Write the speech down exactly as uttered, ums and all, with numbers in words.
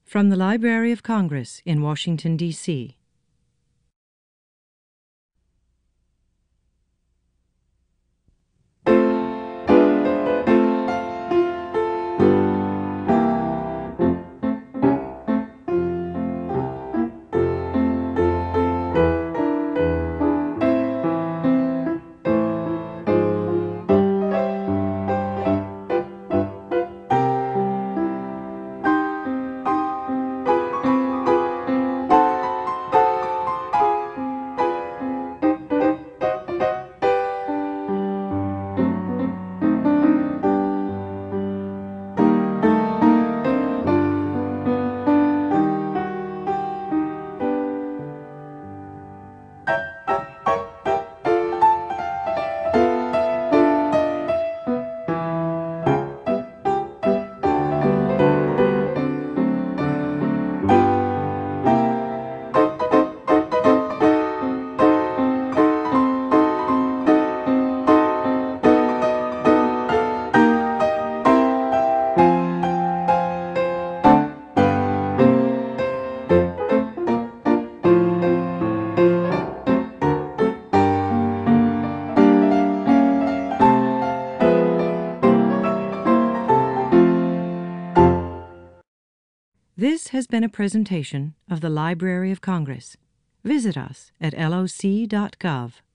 From the Library of Congress in Washington, D C This has been a presentation of the Library of Congress. Visit us at L O C dot gov.